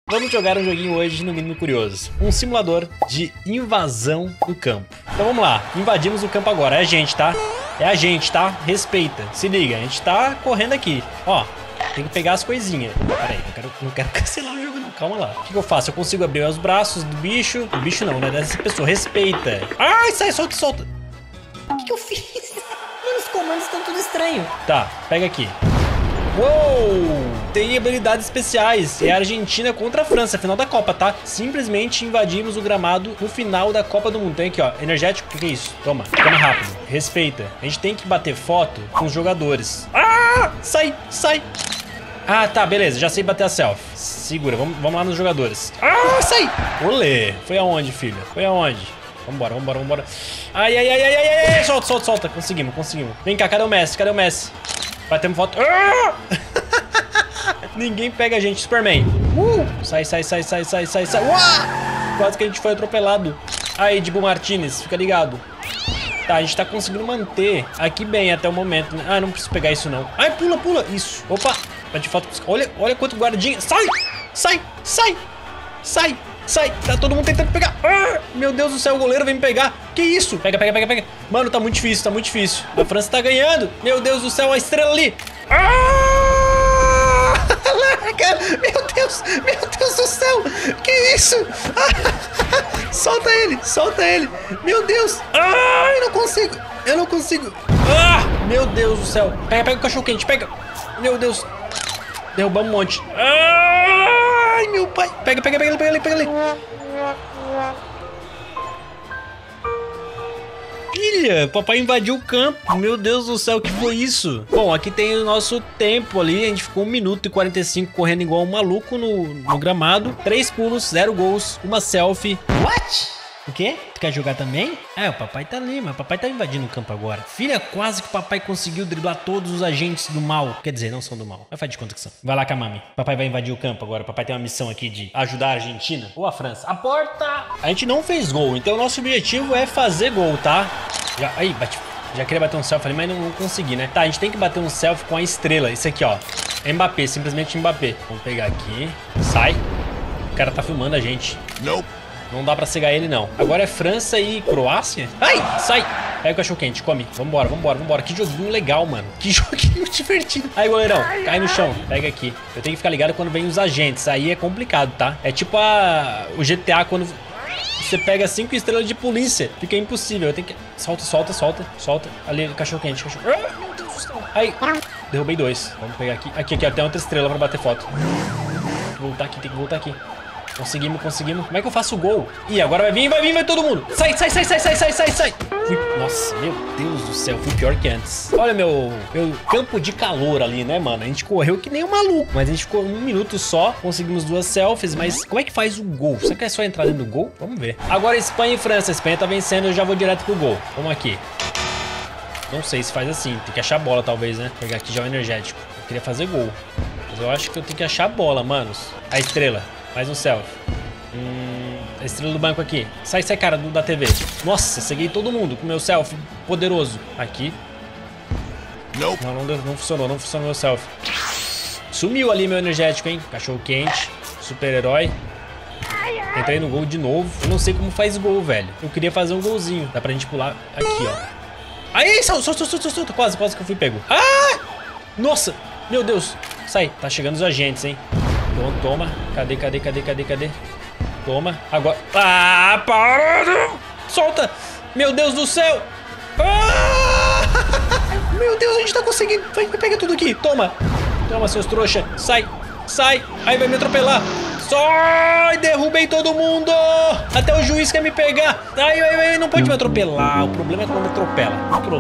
Vamos jogar um joguinho hoje no mínimo curioso. Um simulador de invasão do campo. Então vamos lá, invadimos o campo agora. É a gente, tá? É a gente, tá? Respeita. Se liga, a gente tá correndo aqui. Ó, tem que pegar as coisinhas. Pera aí, não quero cancelar o jogo não. Calma lá. O que eu faço? Eu consigo abrir os braços do bicho. Do bicho não, né? Dessa pessoa. Respeita. Ai, sai, solta, solta. O que eu fiz? Mano, os comandos estão tudo estranho. Tá, pega aqui. Uou! Tem habilidades especiais. É a Argentina contra a França, final da Copa, tá? Simplesmente invadimos o gramado no final da Copa do Mundo. Tem aqui, ó, energético. O que é isso? Toma, toma rápido. Respeita. A gente tem que bater foto com os jogadores. Ah! Sai, sai. Ah, tá, beleza. Já sei bater a selfie. Segura, vamos lá nos jogadores. Ah, sai! Olê! Foi aonde, filha? Foi aonde? Vambora, vambora, vambora. Ai, ai, ai, ai, ai, ai. Solta, solta, solta. Conseguimos, conseguimos. Vem cá, cadê o Messi? Cadê o Messi? Batemos foto. Ah! Ninguém pega a gente, Superman. Sai, sai, sai, sai, sai, sai, sai. Quase que a gente foi atropelado. Aí, Dibu Martinez, fica ligado. Tá, a gente tá conseguindo manter aqui bem até o momento, né? Ah, não preciso pegar isso não. Ai, pula, pula. Isso. Opa, bate foto. Olha, olha quanto guardinha. Sai, sai, sai, sai, sai. Tá todo mundo tentando pegar. Ah, meu Deus do céu, o goleiro vem me pegar. Que isso? Pega, pega, pega, pega. Mano, tá muito difícil, tá muito difícil. A França tá ganhando. Meu Deus do céu, a estrela ali. Ah! Meu Deus do céu. Que isso? Ah, solta ele, solta ele. Meu Deus. Ah, eu não consigo. Eu não consigo. Ah, meu Deus do céu. Pega, pega o cachorro quente, pega. Meu Deus. Derrubamos um monte. Ai, meu pai. Pega, pega, pega ele, pega ele, pega ele. Filha, papai invadiu o campo. Meu Deus do céu, o que foi isso? Bom, aqui tem o nosso tempo ali. A gente ficou 1 minuto e 45 correndo igual um maluco no gramado. 3 pulos, 0 gols, uma selfie. What? O quê? Tu quer jogar também? É, o papai tá ali, mas o papai tá invadindo o campo agora. Filha, quase que o papai conseguiu driblar todos os agentes do mal. Quer dizer, não são do mal. Mas faz de conta que são. Vai lá, Kamami. Papai vai invadir o campo agora. Papai tem uma missão aqui de ajudar a Argentina ou a França. A porta! A gente não fez gol, então o nosso objetivo é fazer gol, tá? Já, aí, bate. Já queria bater um selfie ali, mas não consegui, né? Tá, a gente tem que bater um selfie com a estrela. Isso aqui, ó. Mbappé, simplesmente Mbappé. Vamos pegar aqui. Sai. O cara tá filmando a gente. Não dá pra cegar ele, não. Agora é França e Croácia? Ai, sai. Pega o cachorro quente, come. Vambora, vambora, vambora. Que joguinho legal, mano. Que joguinho divertido. Aí, goleirão, cai no chão. Pega aqui. Eu tenho que ficar ligado quando vem os agentes. Aí é complicado, tá? É tipo o GTA quando você pega 5 estrelas de polícia. Fica impossível. Eu tenho que... Solta, solta, solta, solta. Ali, cachorro quente, cachorro... Ah, meu Deus do céu. Aí, derrubei 2. Vamos pegar aqui. Aqui, aqui, ó. Tem outra estrela pra bater foto. Tem que voltar aqui, tem que voltar aqui. Conseguimos, conseguimos. Como é que eu faço o gol? Ih, agora vai todo mundo. Sai, sai, sai, sai, sai, sai, sai, sai. Nossa, meu Deus do céu, fui pior que antes. Olha meu campo de calor ali, né, mano? A gente correu que nem um maluco. Mas a gente ficou 1 minuto só, conseguimos 2 selfies. Mas como é que faz o gol? Será que é só entrar dentro do gol? Vamos ver. Agora Espanha e França. A Espanha tá vencendo, eu já vou direto pro gol. Vamos aqui. Não sei se faz assim. Tem que achar a bola, talvez, né? Pegar aqui já o energético. Eu queria fazer gol. Mas eu acho que eu tenho que achar a bola, manos. A estrela. Mais um selfie. A estrela do banco aqui. Sai, sai, cara, da TV. Nossa, ceguei todo mundo com meu selfie poderoso. Aqui. Não, não funcionou, não funcionou meu selfie. Sumiu ali meu energético, hein? Cachorro quente. Super-herói. Entrei no gol de novo. Eu não sei como faz gol, velho. Eu queria fazer um golzinho. Dá pra gente pular aqui, ó. Aí, solta. Quase que eu fui pego. Ah! Nossa, meu Deus. Sai, tá chegando os agentes, hein? Então, toma. Cadê? Toma. Agora. Ah, para! Solta! Meu Deus do céu! Ah! Meu Deus, a gente tá conseguindo. Pega tudo aqui. Toma. Toma, seus trouxa. Sai. Sai. Aí vai me atropelar. Sai! Derrubei todo mundo! Até o juiz quer me pegar. Ai, não pode me atropelar. O problema é quando atropela.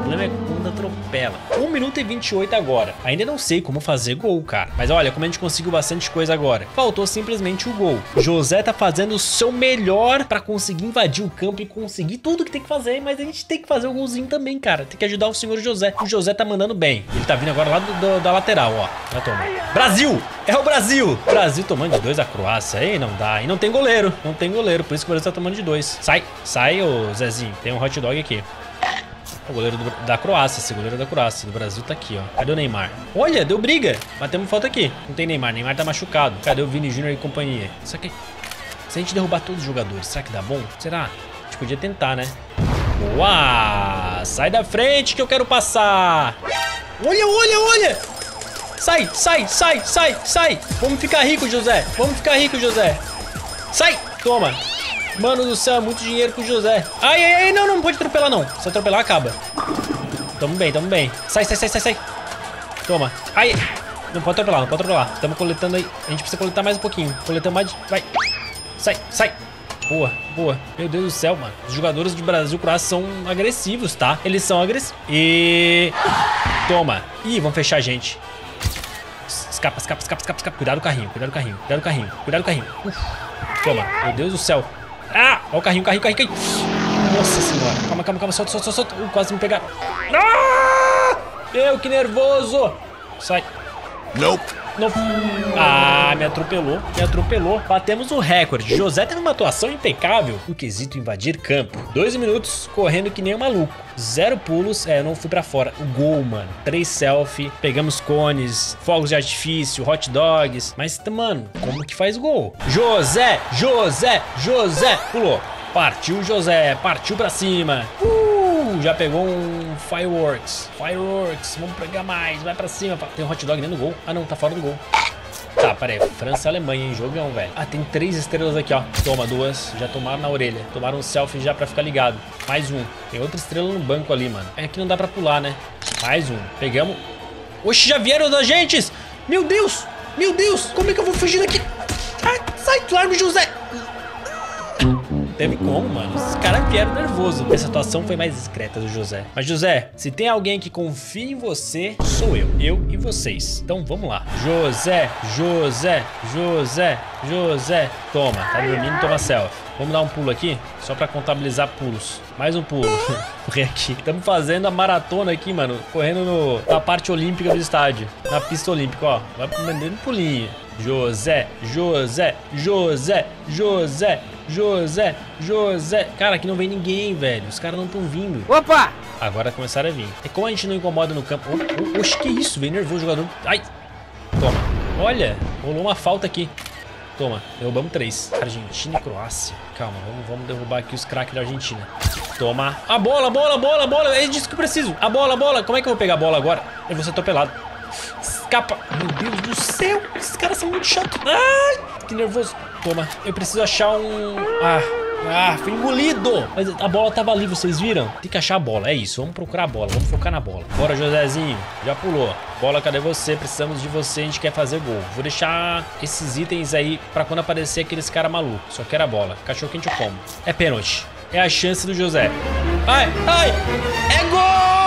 1 minuto e 28 agora. Ainda não sei como fazer gol, cara. Mas olha, como a gente conseguiu bastante coisa agora. Faltou simplesmente o gol. José tá fazendo o seu melhor pra conseguir invadir o campo e conseguir tudo que tem que fazer. Mas a gente tem que fazer o golzinho também, cara. Tem que ajudar o senhor José. O José tá mandando bem. Ele tá vindo agora lá da lateral, ó. Já toma. Brasil! É o Brasil! Brasil tomando de 2 a Croácia. Aí não dá. E não tem goleiro. Não tem goleiro. Por isso que o Brasil tá tomando de 2. Sai. Sai, ô Zezinho. Tem um hot dog aqui. O goleiro da Croácia, esse goleiro da Croácia. Do Brasil tá aqui, ó. Cadê o Neymar? Olha, deu briga. Batemos falta aqui. Não tem Neymar. Neymar tá machucado. Cadê o Vini Júnior e companhia? Só que se a gente derrubar todos os jogadores, será que dá bom? Será? A gente podia tentar, né? Boa! Sai da frente que eu quero passar. Olha, olha, olha. Sai, sai, sai, sai, sai. Vamos ficar rico, José. Vamos ficar rico, José. Sai. Toma. Mano do céu, é muito dinheiro pro José. Ai, ai, ai, não, não pode atropelar, não. Se atropelar, acaba. Tamo bem, tamo bem. Sai, sai, sai, sai, sai. Toma. Ai. Não pode atropelar, não pode atropelar. Tamo coletando aí. A gente precisa coletar mais um pouquinho. Coletando mais. Vai. Sai, sai. Boa, boa. Meu Deus do céu, mano. Os jogadores do Brasil e Croácia são agressivos, tá? Eles são agressivos. E... Toma. Ih, vão fechar a gente. Escapa, escapa, escapa, escapa, escapa. Cuidado do carrinho, cuidado do carrinho, cuidado do carrinho, cuidado do carrinho. Toma. Meu Deus do céu. Ah! Olha o carrinho, carrinho, carrinho, carrinho. Nossa senhora. Calma, calma, calma. Solta, solta, solta. Quase me pegaram. Ah! Meu, que nervoso. Sai. Nope. Não. Ah, me atropelou, me atropelou. Batemos o recorde. José teve uma atuação impecável no quesito invadir campo. 2 minutos correndo que nem um maluco. 0 pulos, eu não fui pra fora. O gol, mano. 3 selfie, pegamos cones, fogos de artifício, hot dogs. Mas, mano, como que faz gol? José, José, José. Pulou. Partiu José, partiu pra cima. Já pegou um Fireworks. Fireworks, vamos pegar mais, vai pra cima. Tem um hot dog dentro do gol. Ah não, tá fora do gol. Tá, peraí, França e Alemanha, hein, jogão, velho. Ah, tem 3 estrelas aqui, ó. Toma, 2, já tomaram na orelha. Tomaram um selfie já pra ficar ligado. Mais um, tem outra estrela no banco ali, mano. É que não dá pra pular, né? Mais um, pegamos. Oxe, já vieram os agentes. Meu Deus, como é que eu vou fugir daqui? Ai, sai, larga o José. Teve como, mano. Os caras vieram nervoso. Essa atuação foi mais discreta do José. Mas, José, se tem alguém que confia em você, sou eu. Eu e vocês. Então, vamos lá. José, José, José, José. Toma, tá dormindo, toma selfie. Vamos dar um pulo aqui, só pra contabilizar pulos. Mais um pulo. Correr aqui. Estamos fazendo a maratona aqui, mano. Correndo na parte olímpica do estádio. Na pista olímpica, ó. Vai mandando pulinho. José, José, José, José, José, José. Cara, aqui não vem ninguém, velho. Os caras não estão vindo. Opa! Agora começaram a vir. E como a gente não incomoda no campo... Oxe, que isso? Vem nervoso o jogador. Ai! Toma. Olha, rolou uma falta aqui. Toma, derrubamos 3. Argentina e Croácia. Calma, vamos derrubar aqui os craques da Argentina. Toma. A bola, bola, bola, bola. É disso que eu preciso. A bola, bola. Como é que eu vou pegar a bola agora? Eu vou ser atropelado. Escapa. Meu Deus do céu. Esses caras são muito chatos. Ai, que nervoso. Toma. Eu preciso achar um... fui engolido. Mas a bola tava ali, vocês viram? Tem que achar a bola, é isso. Vamos procurar a bola, vamos focar na bola. Bora, Josézinho. Já pulou. Bola, cadê você? Precisamos de você, a gente quer fazer gol. Vou deixar esses itens aí pra quando aparecer aqueles caras malucos. Só quero a bola. Cachorro quente eu como. É pênalti. É a chance do José. Ai, ai. É gol!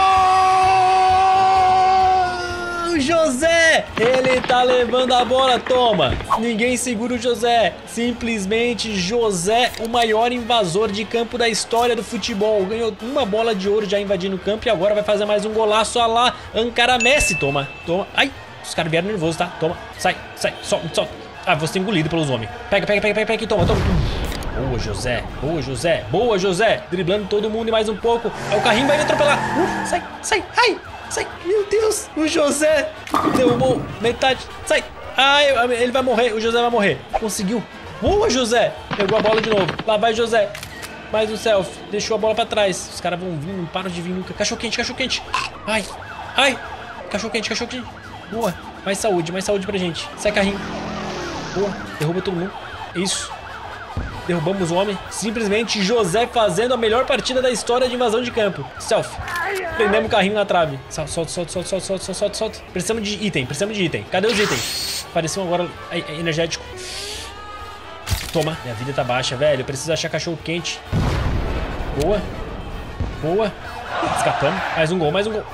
José! Ele tá levando a bola, toma! Ninguém segura o José. Simplesmente José, o maior invasor de campo da história do futebol. Ganhou uma bola de ouro já invadindo o campo e agora vai fazer mais um golaço a lá Ankara Messi. Toma, toma. Ai, os caras vieram nervosos, tá? Toma, sai, sai, solta, solta. Ah, você é engolido pelos homens. Pega, pega, pega, pega, pega aqui, toma, toma. Boa, José. Boa, José. Boa, José. Driblando todo mundo e mais um pouco. O carrinho vai me atropelar. Sai, sai, ai. Sai, meu Deus, o José derrubou metade, sai, ai, ele vai morrer, o José vai morrer, conseguiu, boa José, pegou a bola de novo, lá vai José, mais um selfie, deixou a bola pra trás, os caras vão vir, não param de vir nunca, cachorro quente, ai, ai, cachorro quente, boa, mais saúde pra gente, sai carrinho, boa, derruba todo mundo, isso. Derrubamos o homem. Simplesmente José fazendo a melhor partida da história de invasão de campo. Selfie. Prendemos o carrinho na trave. Solta. Precisamos de item, Cadê os itens? Apareceu agora energético. Toma. Minha vida tá baixa, velho. Eu preciso achar cachorro quente. Boa. Boa. Escapamos. Mais um gol.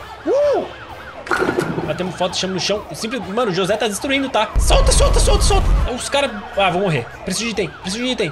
Batemos foto, deixamos no chão. Mano, o José tá destruindo, tá? Solta. Os caras... Ah, vou morrer. Preciso de item.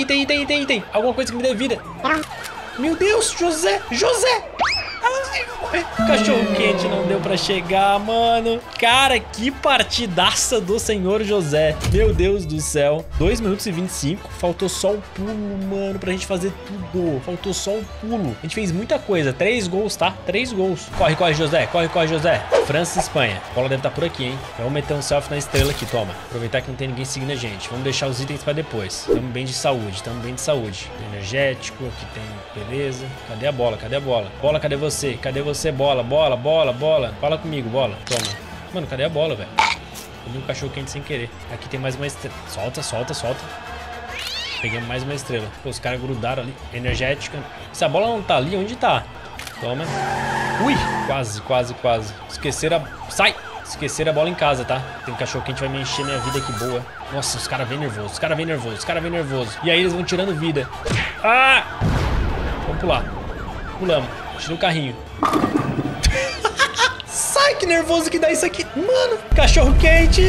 Item. Alguma coisa que me dê vida. Meu Deus, José. Ai, Cachorro quente não deu pra chegar, mano. Cara, que partidaça do senhor José. Meu Deus do céu. 2 minutos e 25. Faltou só o pulo, mano, pra gente fazer tudo. Faltou só o pulo. A gente fez muita coisa. 3 gols, tá? 3 gols. Corre, corre, José. Corre, corre, José. França e Espanha. A bola deve estar por aqui, hein? Vamos meter um selfie na estrela aqui, toma. Aproveitar que não tem ninguém seguindo a gente. Vamos deixar os itens pra depois. Tamo bem de saúde, tamo bem de saúde. Tem energético, aqui tem... Beleza. Cadê a bola? Cadê a bola? Bola, cadê você? Cadê você, bola? Bola, bola, bola. Fala comigo, bola. Toma. Mano, cadê a bola, velho? Comi um cachorro quente sem querer. Aqui tem mais uma estrela. Solta, solta, solta. Peguei mais uma estrela. Pô, os caras grudaram ali. Energética. Se a bola não tá ali, onde tá? Toma. Ui, quase, quase, quase. Esqueceram a... Sai! Esqueceram a bola em casa, tá? Tem cachorro quente, vai me encher minha vida aqui boa. Nossa, os caras vêm nervosos, os caras vêm nervosos, os caras vêm nervosos. E aí eles vão tirando vida. Ah! Vamos pular. Pulamos. Tira o carrinho. Sai, que nervoso que dá isso aqui. Mano, cachorro quente!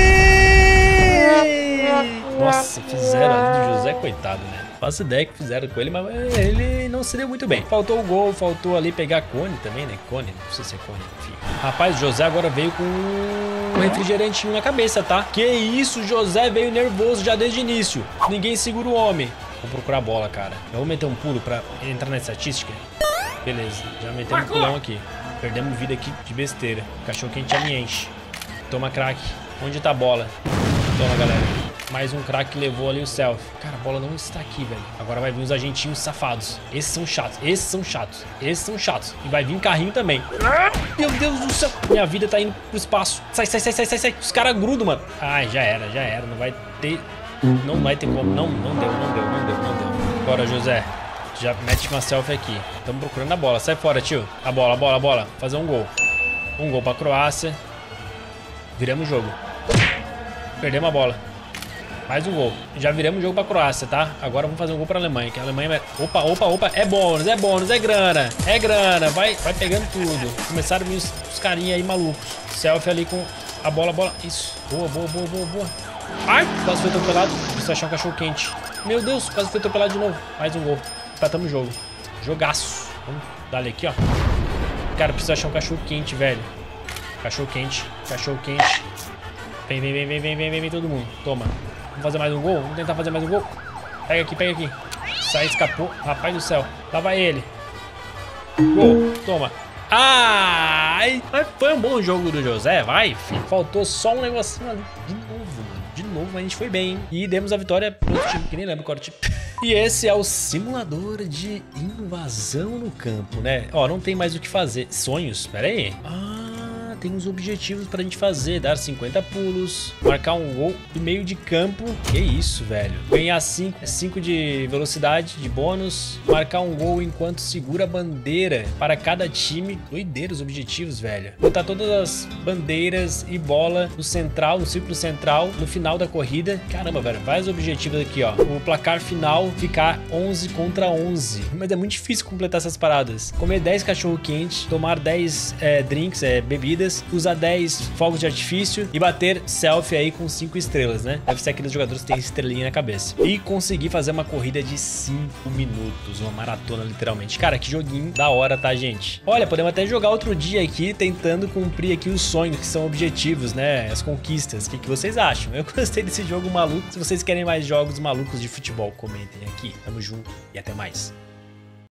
Nossa, fizeram ali do José, coitado, né? Faço ideia que fizeram com ele, mas ele não se deu muito bem. Faltou o gol, faltou ali pegar cone também, né? Cone, não sei se é cone, enfim. Rapaz, o José agora veio com um refrigerantinho na cabeça, tá? Que isso, o José veio nervoso já desde o início. Ninguém segura o homem. Vou procurar a bola, cara. Eu vou meter um pulo pra entrar na estatística. Beleza, já metemos um pulão aqui. Perdemos vida aqui de besteira. O cachorro quente já me enche. Toma, craque. Onde tá a bola? Toma, galera. Mais um craque que levou ali o selfie. Cara, a bola não está aqui, velho. Agora vai vir os agentinhos safados. Esses são chatos, esses são chatos, esses são chatos. E vai vir carrinho também. Meu Deus do céu. Minha vida tá indo pro espaço. Sai, sai, sai, sai, sai, sai. Os caras grudam, mano. Ai, já era, já era. Não vai ter... Não vai ter como. Não, não deu, não deu, não deu, não deu. Bora, José. Já mete uma selfie aqui. Estamos procurando a bola. Sai fora, tio. A bola, a bola, a bola. Fazer um gol. Um gol pra Croácia. Viramos o jogo. Perdemos a bola. Mais um gol. Já viramos o jogo pra Croácia, tá? Agora vamos fazer um gol pra Alemanha, que a Alemanha vai... Opa, opa, opa. É bônus, é grana. É grana. Vai pegando tudo. Começaram a vir os carinha aí malucos. Selfie ali com a bola, bola. Isso. Boa, boa, boa, boa, boa. Ai, quase foi atropelado. Preciso achar um cachorro quente. Meu Deus, quase foi atropelado de novo. Mais um gol. Empatamos o jogo. Jogaço. Vamos dar ali aqui, ó. Cara, preciso achar um cachorro quente, velho. Cachorro quente. Cachorro quente. Vem, vem, vem, vem, vem, vem, vem, todo mundo. Toma. Vamos fazer mais um gol? Vamos tentar fazer mais um gol? Pega aqui, pega aqui. Sai, escapou. Rapaz do céu. Lá vai ele. Gol. Toma. Ai! Mas foi um bom jogo do José, vai, filho. Faltou só um negocinho ali. De novo, mano. De novo, mas a gente foi bem, hein? E demos a vitória pro outro time, que nem lembro qual era o time. E esse é o simulador de invasão no campo, né? Ó, não tem mais o que fazer. Sonhos? Pera aí. Tem uns objetivos pra gente fazer. Dar 50 pulos, marcar um gol do meio de campo. Que isso, velho. Ganhar 5 de velocidade de bônus. Marcar um gol enquanto segura a bandeira para cada time. Doideira os objetivos, velho. Botar todas as bandeiras e bola no central, no círculo central, no final da corrida. Caramba, velho. Vários objetivos aqui, ó. O placar final ficar 11 contra 11. Mas é muito difícil completar essas paradas. Comer 10 cachorro quente, tomar 10 drinks, bebidas, usar 10 fogos de artifício e bater selfie aí com 5 estrelas, né? Deve ser aqueles jogadores que tem estrelinha na cabeça. E conseguir fazer uma corrida de 5 minutos, uma maratona literalmente. Cara, que joguinho da hora, tá, gente? Olha, podemos até jogar outro dia aqui, tentando cumprir aqui os sonhos, que são objetivos, né? As conquistas. O que vocês acham? Eu gostei desse jogo maluco. Se vocês querem mais jogos malucos de futebol, comentem aqui. Tamo junto e até mais.